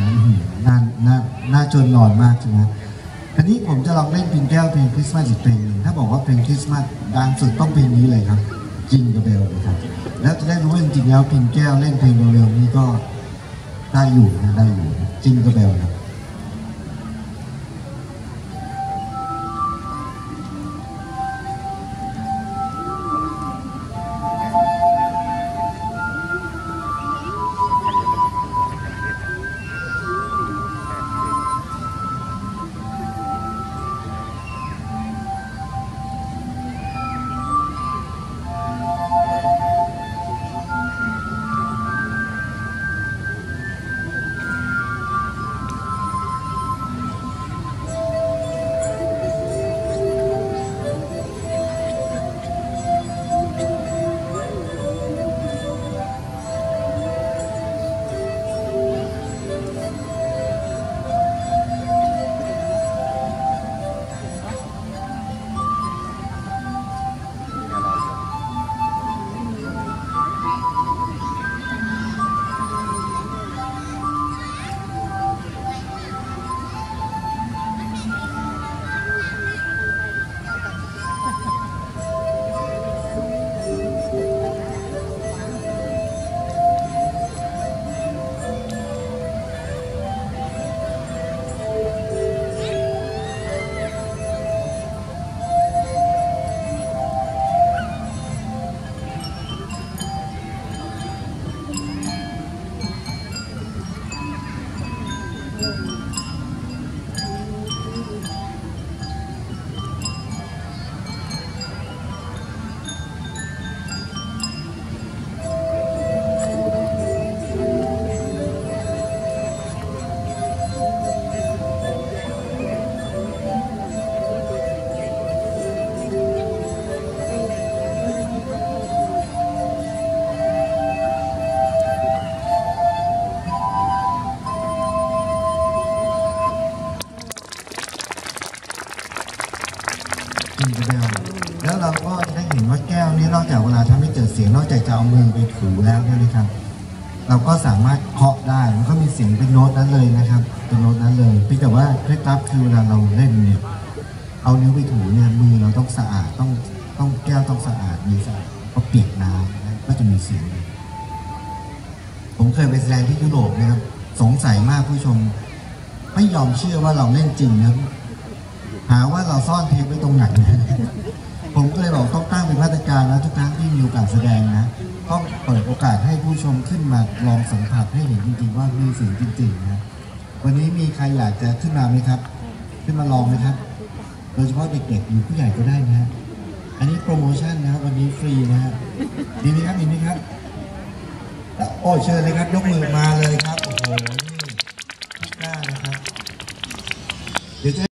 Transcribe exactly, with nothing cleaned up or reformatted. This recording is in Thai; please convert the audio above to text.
น่าน่าน่าจนนอนมากใช่ไหมทีนี้ผมจะลองเล่นพินแก้วเพลงคริสต์มาสอีกเพลงหนึ่งถ้าบอกว่าเพลงคริสต์มาสดังสุดต้องเพลงนี้เลยครับจิงกับเบลนะครับแล้วจะได้รู้ว่าจริงๆแล้วพินแก้วเล่นเพลงเร็วๆนี้ก็ได้อยู่นะได้อยู่จิงกับเบลครับแล้วเราก็จะได้เห็นว่าแก้วนี้นอกจากเวลาทำให้เกิดเสียงนอกจากจะเอามือไปถูแล้วเนี่ยนะครับเราก็สามารถเคาะได้มันก็มีเสียงเป็นโน้ตนั้นเลยนะครับเป็นโน้ตนั้นเลยเพียงแต่ว่าเคล็ดลับคือเวลาเราเล่นเนี่ยเอานิ้วไปถูเนี่ยมือเราต้องสะอาดต้องต้องแก้วต้องสะอาดมีสะอาดก็เปียกน้ำนะก็จะมีเสียงผมเคยไปแสดงที่ยุโรปนะครับสงสัยมากผู้ชมไม่ยอมเชื่อว่าเราเล่นจริงนะหาว่าเราซ่อนเทปไว้ตรงไหนผมก็เลยบอกต้องตั้งเป็นมาตรการแล้วทุกครั้งที่มีโอกาสแสดงนะต้องเปิดโอกาสให้ผู้ชมขึ้นมาลองสัมผัสให้เห็นจริงๆว่ามีเสียงจริงๆนะวันนี้มีใครอยากจะขึ้นมาไหมครับขึ้นมาลองไหมครับโดยเฉพาะเด็กๆหรือผู้ใหญ่ก็ได้นะอันนี้โปรโมชั่นนะครับวันนี้ฟรีนะฮะดีไหมครับดีไหมครับโอ้เชิญเลยครับยกมือมาเลยครับโอ้โหนี่กล้านะครับเดี๋ยวจะ